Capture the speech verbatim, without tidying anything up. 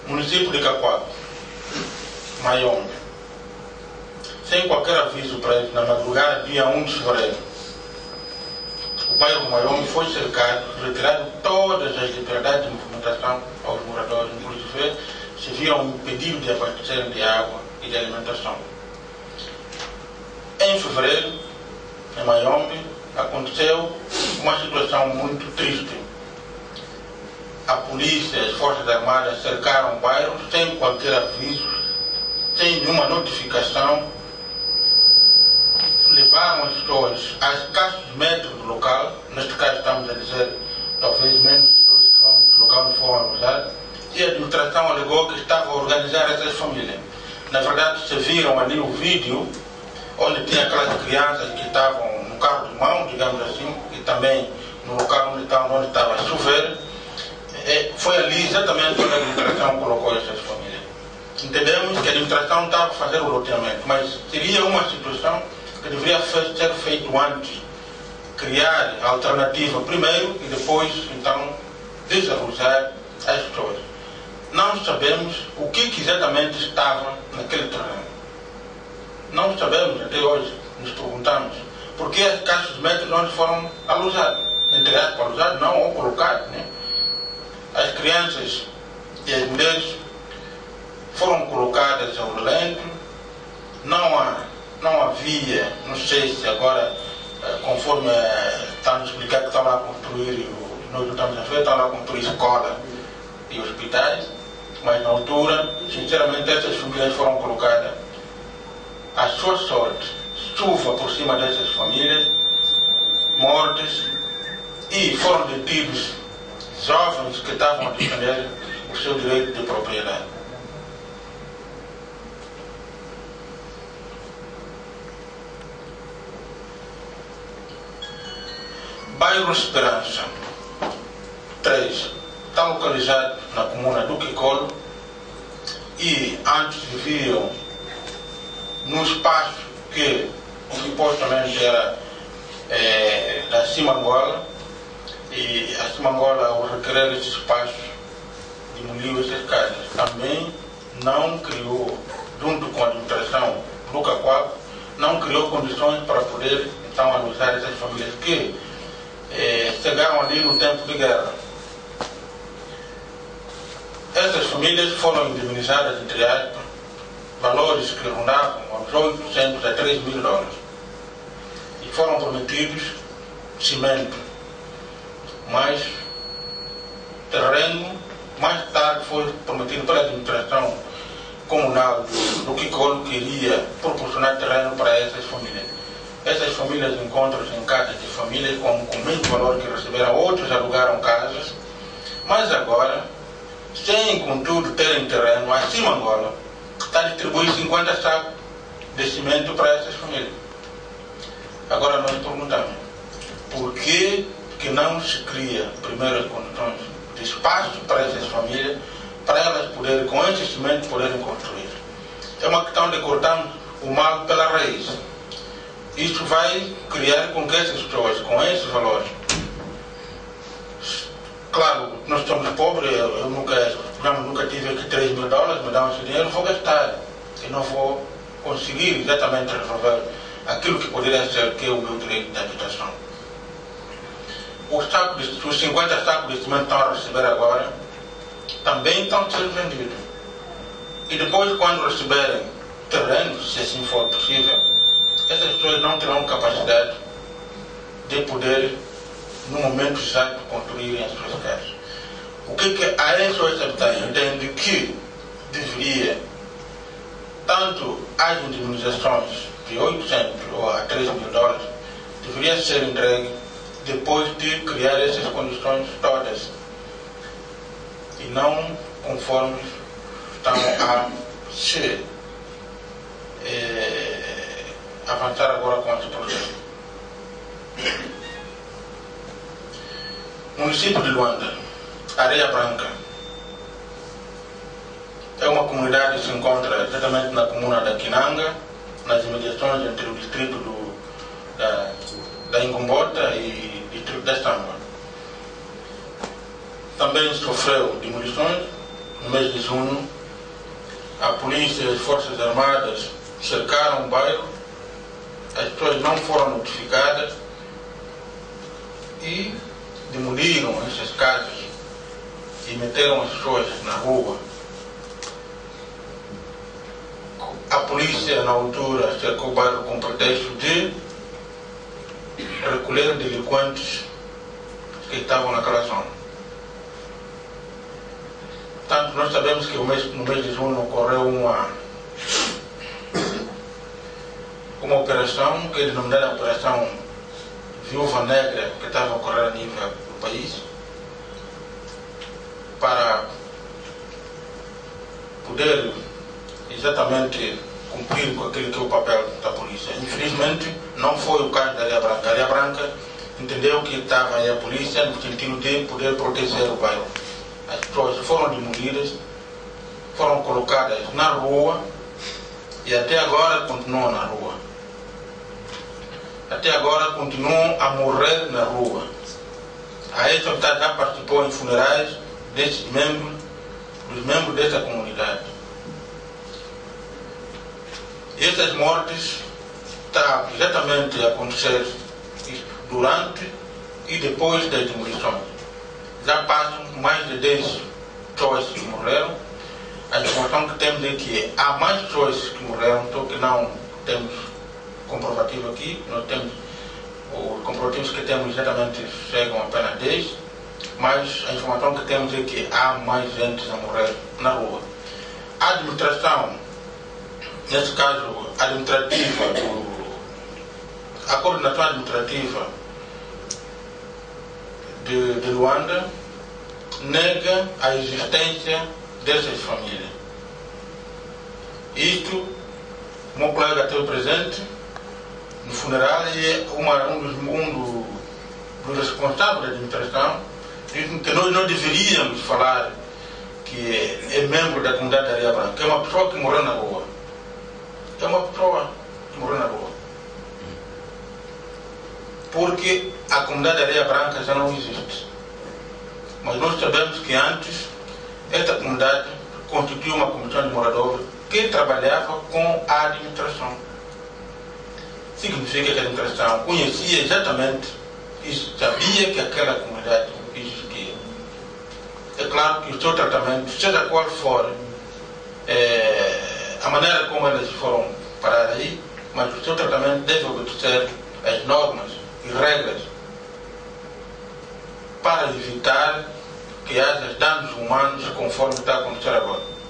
Município de Cacoal, Mayombe. Sem qualquer aviso prévio, na madrugada, dia um de fevereiro, o bairro Mayombe foi cercado, retirado todas as liberdades de movimentação aos moradores, inclusive se viram impedidos de abastecer de água e de alimentação. Em fevereiro, em Mayombe, aconteceu uma situação muito triste. A polícia e as forças armadas cercaram o bairro sem qualquer aviso, sem nenhuma notificação. Levaram as pessoas a escassos metros do local, neste caso estamos a dizer talvez menos de dois quilômetros do local onde foram alojados, e a administração alegou que estava a organizar essas famílias. Na verdade, se viram ali o vídeo onde tinha aquelas crianças que estavam no carro de mão, digamos assim, e também no local onde estava, onde estava a chover. É, foi ali exatamente onde a administração colocou essas famílias. Entendemos que a administração estava a fazer o loteamento, mas seria uma situação que deveria ser feito antes. Criar a alternativa primeiro e depois, então, desarrollar as pessoas. Não sabemos o que exatamente estava naquele terreno. Não sabemos até hoje, nos perguntamos, porque as caixas de metros onde foram alojados. Entre aspas, alojados não, ou colocados, né? As crianças e as mulheres foram colocadas ao relento, não, há, não havia, não sei se agora, conforme estão a explicar que estão lá a construir, nós não estamos a ver, estão lá a construir escola e hospitais, mas na altura, sinceramente, essas famílias foram colocadas à sua sorte, chuva por cima dessas famílias, mortes, e foram detidos jovens que estavam a defender o seu direito de propriedade. Bairro Esperança três está localizado na comuna do Quicolo e antes viviam num espaço que supostamente era é, da Cimangola, e a Cimangola, ao requerer esse espaço, demoliu essas casas. Também não criou, junto com a administração do Cacoal, não criou condições para poder então alojar essas famílias que eh, chegaram ali no tempo de guerra. Essas famílias foram indemnizadas, entre aspas, valores que rondavam aos oitocentos a três mil dólares. E foram prometidos cimento, mas terreno, mais tarde foi prometido pela administração comunal do, do Quicolo que iria proporcionar terreno para essas famílias. Essas famílias encontram-se em casas de famílias com, com o mesmo valor que receberam, outros alugaram casas, mas agora, sem contudo terem terreno, a Cimangola está a distribuir cinquenta sacos de cimento para essas famílias. Agora nós perguntamos, por que que não se cria primeiro as condições de espaço para essas famílias, para elas poderem, com esse cimento, poderem construir? É uma questão de cortarmos o mal pela raiz. Isso vai criar com que essas pessoas, com esses valores, claro, nós somos pobres, eu, eu nunca, eu nunca tive aqui três mil dólares, me dão esse dinheiro, vou gastar e não vou conseguir exatamente resolver aquilo que poderia ser que é o meu direito de habitação. Os, sacos de, os cinquenta sacos de cimento estão a receber agora, também estão a ser vendidos. E depois, quando receberem terreno, se assim for possível, essas pessoas não terão capacidade de poder, no momento exato, construírem as suas casas. O que, que a S O S Habitação entende que deveria, tanto as indemnizações de oitocentos ou a três mil dólares, deveria ser entregue depois de criar essas condições todas e não conforme estão a se é, avançar agora com esse processo. Município de Luanda, Areia Branca, é uma comunidade que se encontra exatamente na comuna da Quinanga, nas imediações entre o distrito do, da, da Ingombota e o distrito da Samba. Também sofreu demolições, no mês de junho, a polícia e as forças armadas cercaram o bairro, as pessoas não foram notificadas e demoliram essas casas e meteram as pessoas na rua. A polícia, na altura, cercou o bairro com pretexto de recolher delinquentes que estavam naquela zona. Portanto, nós sabemos que no mês, no mês de junho ocorreu uma, uma operação, que é denominada Operação Viúva Negra, que estava a ocorrer a nível do país, para poder exatamente cumprir com aquele que é o papel da polícia. Infelizmente, não foi o caso da Areia Branca. A Areia Branca entendeu que estava aí a polícia no sentido de poder proteger o bairro. As pessoas foram demolidas, foram colocadas na rua e até agora continuam na rua. Até agora continuam a morrer na rua. A esta autoridade já participou em funerais desses membros, dos membros desta comunidade. Estas mortes estão exatamente a acontecer durante e depois das demolições. Já passam mais de dez pessoas que morreram. A informação que temos é que há mais pessoas que morreram, só que não temos comprovativo aqui. Nós temos, os comprovativos que temos exatamente chegam a apenas dez, mas a informação que temos é que há mais gente a morrer na rua. A administração, nesse caso, administrativa, do, a coordenação administrativa de, de Luanda nega a existência dessas famílias. Isto, o meu colega esteve presente no funeral e uma, um, dos, um do, dos responsáveis da administração disse que nós não deveríamos falar que é, é membro da comunidade da Areia Branca, é uma pessoa que morreu na rua. É uma pessoa que morreu na rua. Porque a comunidade da Areia Branca já não existe. Mas nós sabemos que antes esta comunidade constituiu uma comissão de moradores que trabalhava com a administração. Significa que a administração conhecia exatamente isso, sabia que aquela comunidade existia. É claro que o seu tratamento, seja qual for é, a maneira como elas foram parar aí, mas o seu tratamento deve obedecer às normas e regras para evitar que haja danos humanos conforme está a acontecer agora.